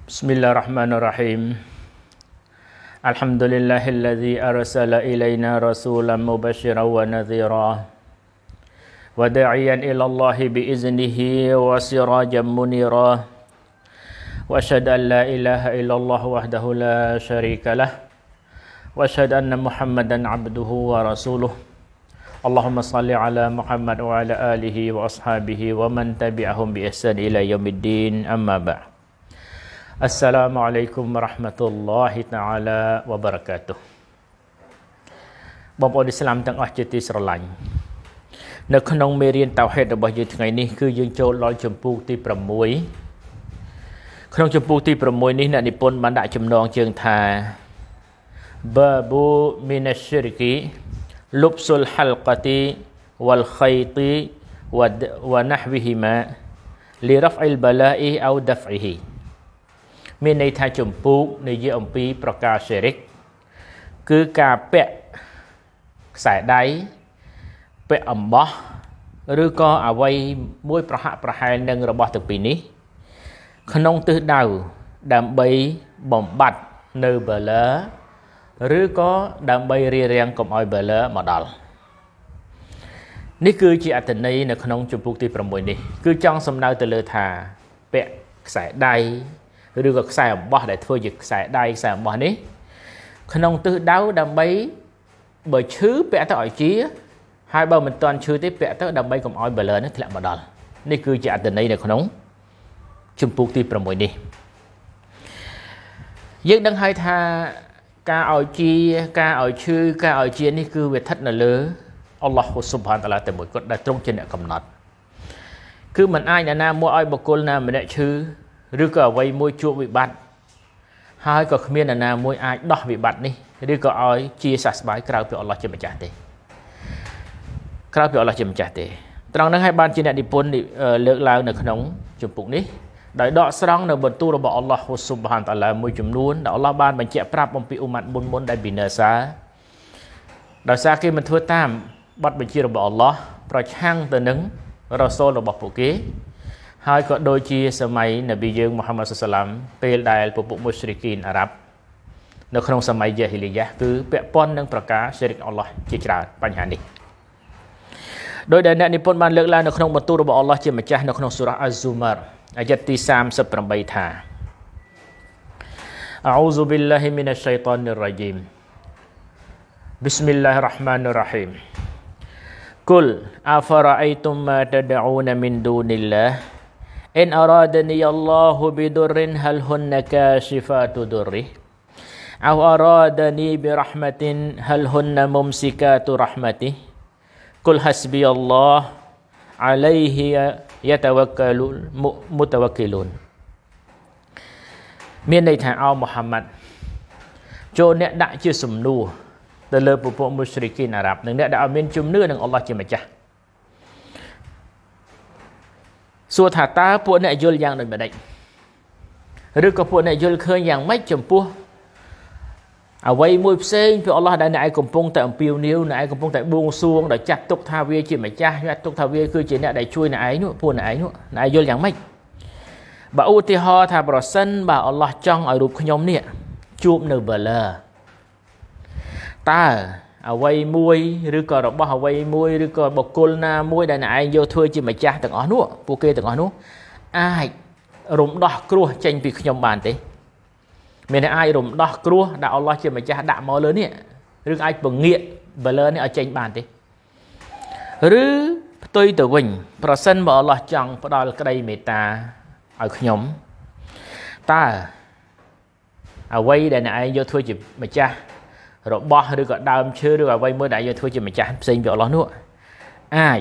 بسم الله الرحمن الرحيم الحمد لله الذي أرسل إلينا رسولا مبشرا ونذيرا وداعيا إلى الله بإذنه وسراجا منيرا وأشهد أن لا إله إلا الله وحده لا شريك له وأشهد أن محمدا عبده ورسوله اللهم صل على محمد وعلى آله وأصحابه ومن تبعهم بإحسان إلى يوم الدين أما بعد السلام عليكم ورحمة الله تعالى وبركاته បងប្អូនឥស្លាមទាំងអស់ជាទីស្រឡាញ់នៅក្នុងមេរៀនតៅហេតរបស់យើងថ្ងៃនេះគឺយើងចូលដល់ចម្ពោះទី6ក្នុងចម្ពោះទី6នេះអ្នកនិពន្ធបានដាក់ចំណងជើងថាបាប៊ូមីនស្យរិគីលុបស៊ុលហលកទីវលខៃទីវណះវិហ៊ីម៉ាលីរហ្វអ៊ីលបឡាអ៊ីអោដហ្វអ៊ីហ៊ីមានន័យថាចម្ពោះនិយាយអំពីប្រការស្យរិកគឺការពាក់ខ្សែដៃពាក់អំបោះឬក៏អ្វីមួយប្រហាក់ប្រហែលនឹងរបស់ទាំងពីរនេះក្នុងទិសដៅដើម្បីបំបត្តិនៅបលាឬក៏ដើម្បីរារាំងកុំឲ្យបលាមកដល់នេះគឺជាអត្ថន័យនៅក្នុងចម្ពោះទី6នេះគឺចង់សំដៅទៅលើថាពាក់ខ្សែដៃឬក៏ខ្សែអំបោះដែលធ្វើជាខ្សែដៃខ្សែអំបោះនេះក្នុងទិសដៅដើម្បីបើឈឺពាក់ទៅឲ្យជាហើយបើមិនទាន់ឈឺទេពាក់ទៅដើម្បីកុំឲ្យបលឺនេះធ្លាក់មកដល់នេះគឺជាអត្ថន័យនៅក្នុងចម្ពោះទី6នេះយើងដឹងហើយថាការឲ្យជាការឲ្យឈឺការឲ្យជានេះគឺវាស្ថិតនៅលើអល់ឡោះស៊ុបហានតាឡាតែមួយគត់ដែលទ្រង់ជាអ្នកកំណត់គឺមិនអាចណាមួយឲ្យបុគ្គលណាម្នាក់ឈឺឬក៏អ្វីមួយជួបវិបត្តិហើយក៏គ្មាននរណាមួយអាចដោះវិបត្តិនេះឬក៏ឲ្យជាសះស្បើយក្រៅពីអល់ឡោះជាម្ចាស់ទេក្រៅពីអល់ឡោះជាម្ចាស់ទេត្រង់ហ្នឹងហើយបានជាអ្នកនិពន្ធលើកឡើងនៅក្នុងចម្ពោះនេះដោយដកស្រង់នៅបន្ទូលរបស់អល់ឡោះស៊ុបហានតាឡាមួយចំនួនដែលអល់ឡោះបានបញ្ជាក់ប្រាប់អំពីអ៊ុម៉ាត់មុនដែលប៊ីណាសាដោយសារគេមិនធ្វើតាមបទបញ្ជារបស់អល់ឡោះប្រឆាំងទៅនឹងរ៉ាស៊ូលរបស់ពួកគេហើយក៏ដូចជាសម័យនប៊ីយើងមូហាម៉ាត់សាឡាមពេលដែលពពួកមុស្រិគីនអារ៉ាប់នៅក្នុងសម័យយ៉ាហ៊ីលីយ៉ាគឺពាក់ព័ន្ធនឹងប្រការស្យរិកអល់ឡោះជាច្រើនបញ្ហានេះដោយដែលអ្នកនិពន្ធបានលើកឡើងនៅក្នុងបន្ទូលរបស់អល់ឡោះជាម្ចាស់នៅក្នុងសូរ៉ាអាហ្ស៊ូម៉ារអាយ៉ាត់ទី38ថាអអ៊ូស៊ុប៊ីលឡាហ៊ីមីនអ៊ឆៃតានីររ៉ាជីមប៊ីស្មិលឡាហ៊ិររ៉ាហ្មានិររ៉ាហ៊ីមគុលអាហ្វរ៉ៃតុមម៉ាតដអ៊ូនមីនឌូនីឡាإن أرادني الله بضر هل هن كاشفات ضره أو أرادني برحمة هل هن ممسكات رحمته قل حسبي الله عليه يتوكل المتوكلون មានន័យថាអោមូហាម៉ាត់ចូលអ្នកដាក់ជាសំណួរទៅលើពួកមុស្រិគីនអារ៉ាប់និងអ្នកដែលមានជំនឿនឹងអល់ឡោះជាម្ចាស់សួរថាតើពួកអ្នកយល់យ៉ាងដូចម្ដេចឬក៏ពួកអ្នកយល់ឃើញយ៉ាងម៉េចចំពោះអ្វីមួយផ្សេងពីអល់ឡោះដែលអ្នកឯងកំពុងតែអំពាវនាវអ្នកឯងកំពុងតែបួងសួងដោយចាត់ទុកថាវាជាម្ចាស់ចាត់ទុកថាវាគឺជាអ្នកដែលជួយអ្នកឯងនោះពួកអ្នកឯងនោះអ្នកឯងយល់យ៉ាងម៉េចបើឧទាហរណ៍ថាប្រសិនបើអល់ឡោះចង់ឲ្យរូបខ្ញុំនេះជួបនៅបលាតើអ្វីមួយឬក៏របស់អ្វីមួយឬក៏បុគ្គលណាមួយដែលអ្នកឯងយកធ្វើជាម្ចាស់ទាំងអស់នោះពួកគេទាំងអស់នោះអាចរំដោះគ្រោះចេញពីខ្ញុំបានទេមានតែអាចរំដោះគ្រោះដែលអល់ឡោះជាម្ចាស់ដាក់មកលើនេះឬអាចពងាកបលឺនេះឲ្យចេញបានទេឬផ្ទុយទៅវិញប្រសិនបើអល់ឡោះចង់ផ្ដល់ក្តីមេត្តាឲ្យខ្ញុំតើអ្វីដែលអ្នកឯងយកធ្វើជាម្ចាស់របស់ឬក៏ដើមឈើឬអ្វីមួយដែលយើងធ្វើជាម្ចាស់ផ្សេងពីអល់ឡោះនោះអាច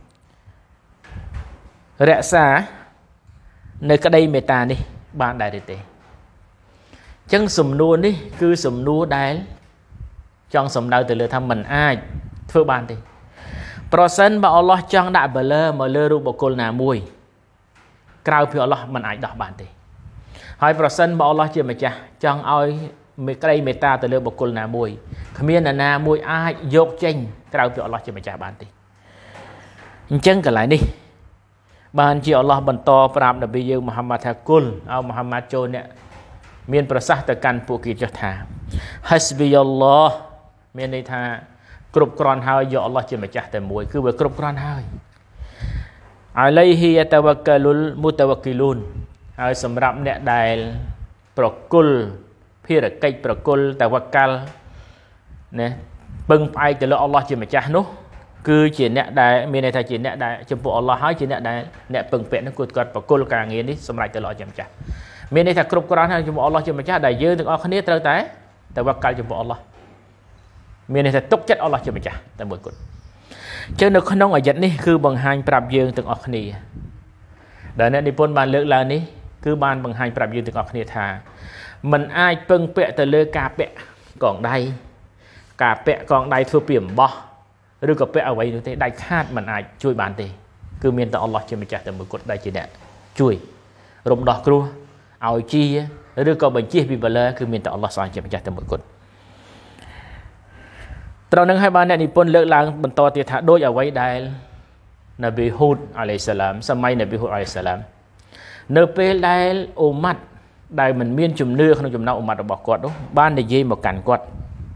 រក្សានៅក្តីមេត្តានេះបានដែរទេអញ្ចឹងសំណួរនេះគឺសំណួរដែលចង់សំដៅទៅលើថាមិនអាចធ្វើបានទេប្រសិនបើអល់ឡោះចង់ដាក់បលឺមកលើរូបបុគ្គលណាមួយក្រៅពីអល់ឡោះមិនអាចដោះបានទេហើយប្រសិនបើអល់ឡោះជាម្ចាស់ចង់ឲ្យមេក្តីមេត្តាទៅលើបុគ្គលណាមួយគ្មាននរណាមួយអាចយកចេញក្រៅពីអល់ឡោះជាម្ចាស់បានទេអញ្ចឹងកន្លែងនេះបានជាអល់ឡោះបន្តប្រាប់នប៊ីយើងមូហាម៉ាត់ថាគុលអោមូហាម៉ាត់ចូលអ្នកមានប្រសាសន៍ទៅកាន់ពួកគេចុះថា Hasbiyallah មានន័យថាគ្រប់គ្រាន់ហើយយកអល់ឡោះជាម្ចាស់តែមួយគឺវាគ្រប់គ្រាន់ហើយ Alaihi yatawakkalul mutawakkilun ហើយសម្រាប់អ្នកដែលប្រគល់ភារកិច្ចប្រគល់តាវ៉ាកាល់ណាពឹងផ្អែកទៅលើអល់ឡោះជាម្ចាស់នោះគឺជាអ្នកដែលមានន័យថាជាអ្នកដែលចំពោះអល់ឡោះហើយជាអ្នកដែលអ្នកពឹងពាក់នោះគាត់ប្រគល់ការងារនេះសម្រាប់ទៅលើអល់ឡោះជាម្ចាស់មានន័យថាគ្រប់គ្រាន់ហើយចំពោះអល់ឡោះជាម្ចាស់ដែលយើងទាំងអស់គ្នាត្រូវតែតាវ៉ាកាល់ចំពោះអល់ឡោះមានន័យថាទុកចិត្តអល់ឡោះជាម្ចាស់តែមួយគត់ចឹងនៅក្នុងអាយ៉ាត់នេះគឺបង្ហាញប្រាប់យើងទាំងអស់គ្នាដែលអ្នកនិពន្ធបានលើកឡើងនេះគឺបានបង្ហាញប្រាប់យើងទាំងអស់គ្នាថាมันអាចពឹងពាក់ទៅលើការពាក់កងដៃការពាក់កងដៃធ្វើពីអំបោះឬក៏ពាក់អ្វីនោះទេដាច់ខាតมันអាចជួយបានទេគឺមានតែអល់ឡោះជាម្ចាស់តែមួយគត់ដែលជាអ្នកជួយរំដោះគ្រោះឲ្យជាឬក៏បញ្ជិះពីបលើគឺមានតែអល់ឡោះស្អាតជាម្ចាស់តែមួយគត់ត្រូវនឹងឲ្យបានអ្នកនិពន្ធលើកឡើងបន្តទៀតថាដូចអ្វីដែលនប៊ីហ៊ូតអាឡៃសាឡាមសម័យនប៊ីហ៊ូតអាឡៃសាឡាមនៅពេលដែលអ៊ូម៉ាត់ដែលមិនមានជំនឿក្នុងចំណោមអ៊ូម៉ាត់របស់គាត់នោះបាននិយាយមកកាន់គាត់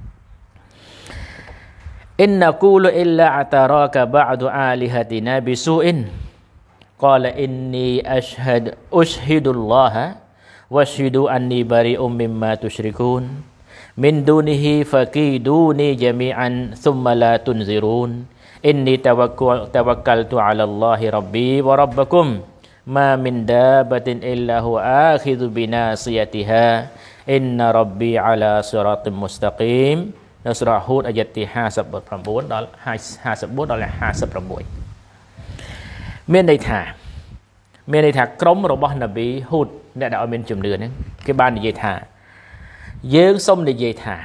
Inna qulu illa ataraka ba'du alihatina bisu'in qala inni ushhidullaha washhidu anni bari'um mimma tusyrikun min dunihi faqiduni jami'an thumma la tunzirun inni tawakkaltu 'ala Allahi rabbi wa rabbakum ma min dabatin illa huwa akhidhu binasiyatiha inna rabbi 'ala siratim mustaqim នៅសូរ៉ាហូតអាយ៉ាត់ទី59ដល់54ដល់56មានន័យថាក្រុមរបស់នប៊ីហ៊ូតអ្នកដែលអត់មានជំនឿហ្នឹងគេបាននិយាយថាយើងសូមនិយាយថា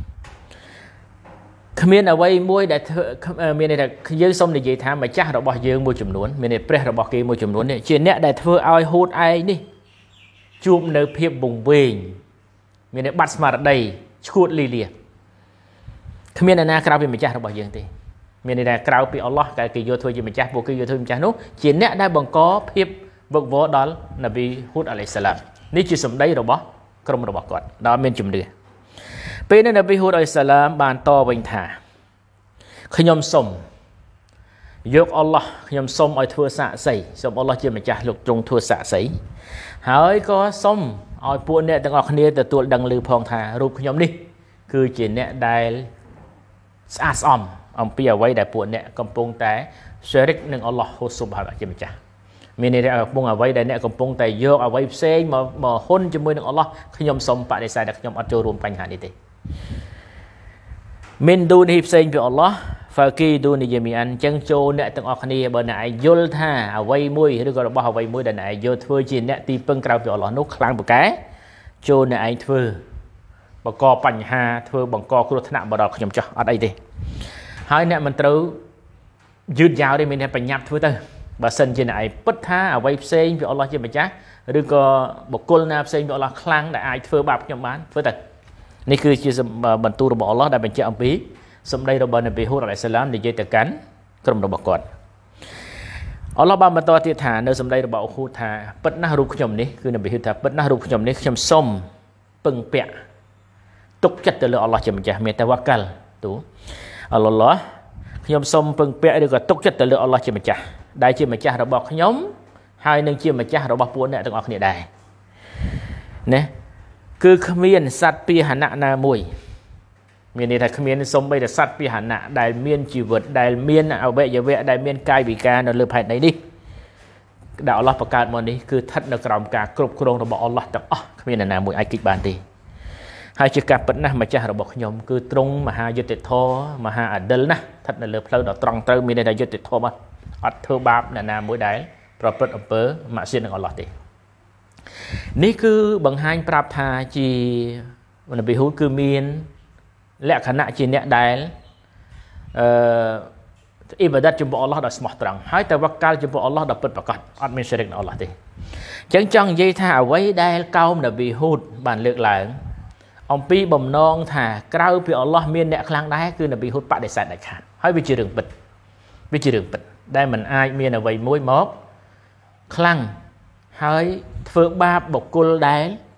គ្មានអ្វីមួយដែលមានន័យថាយើងសូមនិយាយថាម្ចាស់របស់យើងមួយចំនួនមានន័យព្រះរបស់គេមួយចំនួននេះជាអ្នកដែលធ្វើឲ្យហ៊ូតឯងនេះជួបនៅភាពវង្វេងមានន័យបាត់ស្មារតីឈួតលីលាគ្មានអ្នកណាក្រៅពីម្ចាស់របស់យើងទេមានន័យថាក្រៅពីអល់ឡោះគេយកធ្វើជាម្ចាស់ពួកគេយកធ្វើម្ចាស់នោះជាអ្នកដែលបង្កភាពវឹកវរដល់នប៊ីហ៊ូតអាឡៃសាឡាមនេះជាសម្ដីរបស់ក្រុមរបស់គាត់ដែលមានជំនឿពេលនេះនប៊ីហ៊ូតអាឡៃសាឡាមបានតវិញថាខ្ញុំសូមយកអល់ឡោះខ្ញុំសូមឲ្យធ្វើសាក្សីសូមអល់ឡោះជាម្ចាស់លោកទ្រង់ធ្វើសាក្សីហើយក៏សូមឲ្យពួកអ្នកទាំងអស់គ្នាទទួលដឹងឮផងថារូបខ្ញុំនេះគឺជាអ្នកដែលស្អាតស្អំអំពីអ្វីដែលពួកអ្នកកំពុងតែshirik នឹងអល់ឡោះស៊ុបហានជាម្ចាស់មានន័យថាកំពុងអ្វីដែលអ្នកកំពុងតែយកអ្វីផ្សេងមកហ៊ុនជាមួយនឹងអល់ឡោះខ្ញុំសូមបដិសេធថាខ្ញុំអត់ចូលរួមបញ្ហានេះទេមិនឌូនីផ្សេងពីអល់ឡោះ Faqiduni jami'an ចឹងចូលអ្នកទាំងអស់គ្នាបើអ្នកឯងយល់ថាអ្វីមួយឬក៏របស់អ្វីមួយដែលអ្នកឯងយកធ្វើជាអ្នកទីពឹងក្រៅពីអល់ឡោះនោះខ្លាំងពូកែចូលអ្នកឯងធ្វើបង្កបញ្ហាធ្វើបង្កគ្រោះថ្នាក់មកដល់ខ្ញុំចោះអត់អីទេហើយអ្នកមិនត្រូវយឺតយ៉ាវទេមានតែបញ្ញត្តិធ្វើទៅបើសិនជាអ្នកឯងពិតថាអ្វីផ្សេងពីអល់ឡោះជាម្ចាស់ឬក៏បុគ្គលណាផ្សេងពីអល់ឡោះខ្លាំងដែលអាចធ្វើបាបខ្ញុំបានធ្វើទៅនេះគឺជាបន្ទូលរបស់អល់ឡោះដែលបញ្ជាក់អំពីសម្ដីរបស់នប៊ីហ៊ូតអាឡៃសាឡាមនិយាយទៅកាន់ក្រុមរបស់គាត់អល់ឡោះបានបន្តទៀតថានៅសម្ដីរបស់ហ៊ូតថាពិតណាស់រូបខ្ញុំនេះគឺនប៊ីហ៊ូតថាពិតណាស់រូបខ្ញុំនេះខ្ញុំសូមពឹងពាក់ទុកចិត្តទៅលើអល់ឡោះជាម្ចាស់មានតាវ៉ាកាល់ទូអល់ឡោះខ្ញុំសូមពឹងពាក់ឬក៏ទុកចិត្តទៅលើអល់ឡោះជាម្ចាស់ដែលជាម្ចាស់របស់ខ្ញុំហើយនឹងជាម្ចាស់របស់ពួកអ្នកទាំងអស់គ្នាដែរណាគឺគ្មានសត្វពាហនៈណាមួយមានន័យថាគ្មានសូម្បីតែសត្វពាហនៈដែលមានជីវិតដែលមានអវយវៈដែលមានកាយវិការនៅលើផែនដីនេះដែលអល់ឡោះបង្កើតមកនេះគឺស្ថិតនៅក្រោមការគ្រប់គ្រងរបស់អល់ឡោះទាំងអស់គ្មាននរណាមួយអាចគិតបានទេហើយជាការពិតណាស់ម្ចាស់របស់ខ្ញុំគឺទ្រង់មហាយុត្តិធម៌មហាអាឌិលណាស់ស្ថិតនៅលើផ្លូវដ៏ត្រង់ត្រូវមានន័យថាយុត្តិធម៌អត់ធ្វើបាបអ្នកណាមួយដែលប្រព្រឹត្តអំពើម៉ាក់សៀតនឹងអល់ឡោះទេនេះគឺបង្ហាញប្រាប់ថាជានប៊ីហ៊ូតគឺមានលក្ខណៈជាអ្នកដែលអ៊ីបាដាតចំពោះអល់ឡោះដោយស្មោះត្រង់ហើយតែវកាល់ចំពោះអល់ឡោះដោយពិតប្រាកដអត់មានshirikនឹងអល់ឡោះទេអញ្ចឹងចង់និយាយថាអ្វីដែលកោមនប៊ីហ៊ូតបានលើកឡើងអំពីបំណងថាក្រៅពីអល់ឡោះមានអ្នកខ្លាំងដែរគឺនប៊ីហ៊ូតបដិសេធដាច់ខាតហើយវាជារឿងពិតដែលมันអាចមានអ្វីមួយមកខ្លាំងហើយធ្វើបាបបុគ្គលដែល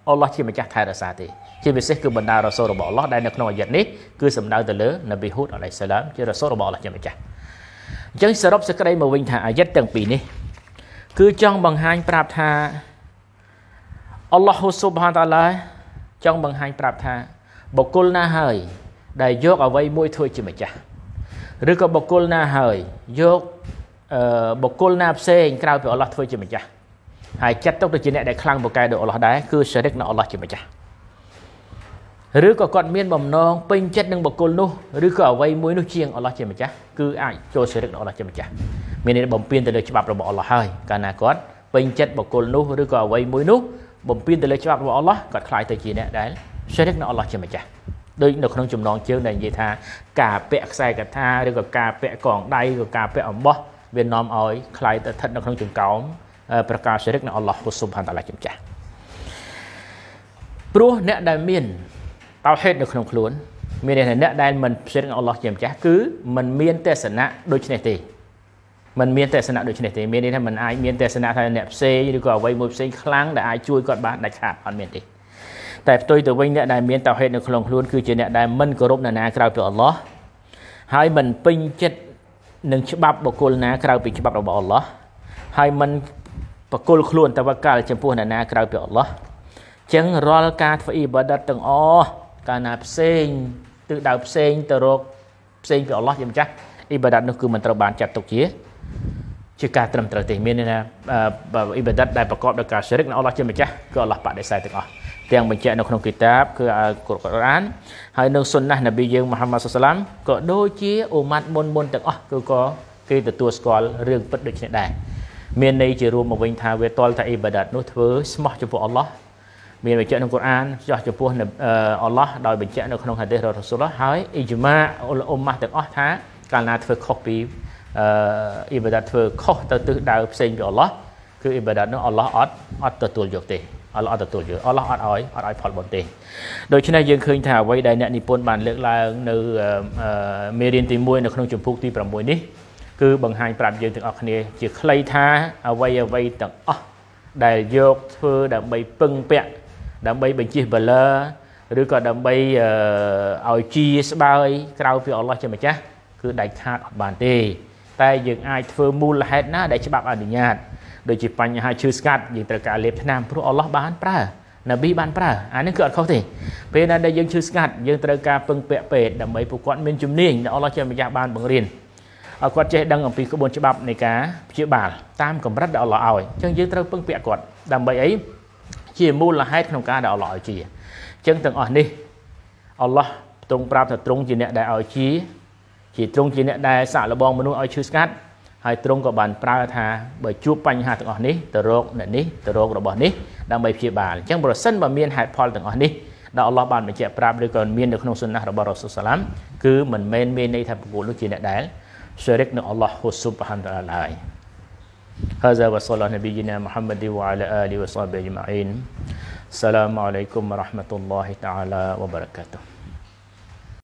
អល់ឡោះជាម្ចាស់ថែរក្សាទេជាពិសេសគឺបណ្ដារ៉ាសូលរបស់អល់ឡោះដែលនៅក្នុងអាយ៉ាតនេះគឺសំដៅទៅលើនប៊ីហ៊ូតអាឡៃសាឡាមជារ៉ាសូលរបស់អល់ឡោះជាម្ចាស់អញ្ចឹងសរុបសេចក្តីមកវិញថាអាយ៉ាតទាំងពីរនេះគឺចង់បង្ហាញប្រាប់ថាអល់ឡោះស៊ុបហានតាឡាចង់បង្ហាញប្រាប់ថាបុគ្គលណាហើយដែលយកអ្វីមួយធ្វើជាម្ចាស់ឬក៏បុគ្គលណាហើយយកបុគ្គលណាផ្សេងក្រៅពីអល់ឡោះធ្វើជាម្ចាស់ហើយចាត់ទុកទៅជាអ្នកដែលខ្លាំងពូកែដោយអល់ឡោះដែរគឺស្យរិកនៅអល់ឡោះជាម្ចាស់ឬក៏គាត់មានបំណងពេញចិត្តនឹងបុគ្គលនោះឬក៏អ្វីមួយនោះជាងអល់ឡោះជាម្ចាស់គឺអាចចូលស្យរិកនៅអល់ឡោះជាម្ចាស់មានន័យបំពេញទៅលើច្បាប់របស់អល់ឡោះហើយកាលណាគាត់ពេញចិត្តបុគ្គលនោះឬក៏អ្វីមួយនោះបំពេញទៅលើច្បាប់របស់អល់ឡោះគាត់ខ្លាយទៅជាអ្នកដែលស្យរិកនៅអល់ឡោះជាម្ចាស់ដូចនៅក្នុងចំណងជើងដែលនិយាយថាការពាក់ខ្សែកថាឬក៏ការពាក់កងដៃឬក៏ការពាក់អំបោះវានាំឲ្យខ្លាយទៅស្ថិតនៅក្នុងចង្កោមប្រការស្យរិកនៅអល់ឡោះស៊ុបហានតាឡាជាម្ចាស់ព្រោះអ្នកដែលមានតៅហេតនៅក្នុងខ្លួនមានអ្នកដែលមិនស្យរិកនៅអល់ឡោះជាម្ចាស់គឺมันមានទស្សនៈដូចនេះទេมันមានទស្សនៈដូចនេះទេមានន័យថាมันអាចមានទស្សនៈថាអ្នកផ្សេងឬក៏អ្វីមួយផ្សេងខ្លាំងដែលអាចជួយគាត់បានដាច់ខាតអត់មានទេតែផ្ទុយទៅវិញអ្នកដែលមានតៅហេតនៅក្នុងខ្លួនគឺជាអ្នកដែលមិនគោរពនរណាក្រៅពីអល់ឡោះហើយមិនពេញចិត្តនឹងច្បាប់បុគ្គលណាក្រៅពីច្បាប់របស់អល់ឡោះហើយមិនបកគលខ្លួនតវកាល់ចំពោះអ្នកណាក្រៅពីអល់ឡោះចឹងរាល់ការធ្វើអ៊ីបាដាតទាំងអស់កាលណាផ្សេងទិសដៅផ្សេងទៅរកផ្សេងពីអល់ឡោះជាម្ចាស់អ៊ីបាដាតនោះគឺមិនត្រូវបានចាត់ទុកជាការត្រឹមត្រូវទេមានន័យថាអ៊ីបាដាតដែលប្រកបដោយការស្យរិកនៅអល់ឡោះជាម្ចាស់គឺអល់ឡោះបដិសេធទាំងអស់ទាំងបញ្ជាក់នៅក្នុងគីតាបគឺកុរអានហើយនៅសុនណានប៊ីយើងមូហាម៉ាត់សាឡាមក៏ដូចជាអ៊ូម៉ាត់មុនទាំងអស់គឺក៏គេទទួលស្គាល់រឿងពិតដូចនេះដែរមានន័យជារួមមកវិញថាវាតលថាអ៊ីបាដាតនោះធ្វើស្មោះចំពោះអល់ឡោះមានបញ្ជាក់ក្នុងកុរអានចោះចំពោះអល់ឡោះដោយបញ្ជាក់នៅក្នុងហាឌីសរបស់រ៉ាស៊ូលហើយអ៊ីជ្មាអ៊ុម៉ាទាំងអស់ថាកាលណាធ្វើខុសពីអ៊ីបាដាតធ្វើខុសទៅទិសដៅផ្សេងពីអល់ឡោះគឺអ៊ីបាដាតនោះអល់ឡោះអត់ទទួលយកទេអល់ឡោះអត់ទទួលយកអល់ឡោះអត់ឲ្យផលបុណ្យទេដូច្នេះយើងឃើញថាអ្វីដែលអ្នកនិពន្ធបានលើកឡើងនៅមេរៀនទី1នៅក្នុងជំពូកទី6នេះគឺបង្ហាញប្រាប់យើងទាំងអស់គ្នាជាខ្លីថាអ្វីទាំងអស់ដែលយកធ្វើដើម្បីពឹងពាក់ដើម្បីបញ្ជិះបលឺឬក៏ដើម្បីឲ្យជាស្បើយក្រៅពីអល់ឡោះជាម្ចាស់គឺដាច់ខាតអត់បានទេតែយើងអាចធ្វើមូលហេតុណាដែលច្បាប់អនុញ្ញាតដូចជាបញ្ហាឈឺស្កាត់យើងត្រូវការលេបថ្នាំព្រោះអល់ឡោះបានប្រើនប៊ីបានប្រើអានេះគឺអត់ខុសទេពេលណាដែលយើងឈឺស្កាត់យើងត្រូវការពឹងពាក់ពេទ្យដើម្បីពួកគាត់មានជំនាញដែលអល់ឡោះជាម្ចាស់បានបង្រៀនឲ្យគាត់ចេះដឹងអំពីក្បួនច្បាប់នៃការព្យាបាលតាមកម្រិតដែលអល់ឡោះឲ្យអញ្ចឹងយើងត្រូវពឹងពាក់គាត់ដើម្បីអីជាមូលហេតុក្នុងការដែលអល់ឡោះឲ្យជាអញ្ចឹងទាំងអស់នេះអល់ឡោះទ្រង់ប្រាប់ថាទ្រង់ជាអ្នកដែលឲ្យជាទ្រង់ជាអ្នកដែលសាកល្បងមនុស្សឲ្យឈឺស្កាត់ហើយទ្រង់ក៏បានប្រើថាបើជួបបញ្ហាទាំងអស់នេះទៅរកអ្នកនេះទៅរករបស់នេះដើម្បីព្យាបាលអញ្ចឹងប្រសិនបើមានហេតុផលទាំងអស់នេះដែលអល់ឡោះបានបញ្ជាក់ប្រាប់ឬក៏មាននៅក្នុងសុនណារបស់រ៉ាស៊ូលសាឡាមគឺមិនមែនមានន័យថាបុគ្គលនោះជាអ្នកដែលsyirik dengan Allah Subhanahu wa ta'ala. Hadza wa sallallahu nabiyyina Muhammad wa ala alihi wa sahbihi ajma'in. Assalamualaikum warahmatullahi taala wabarakatuh.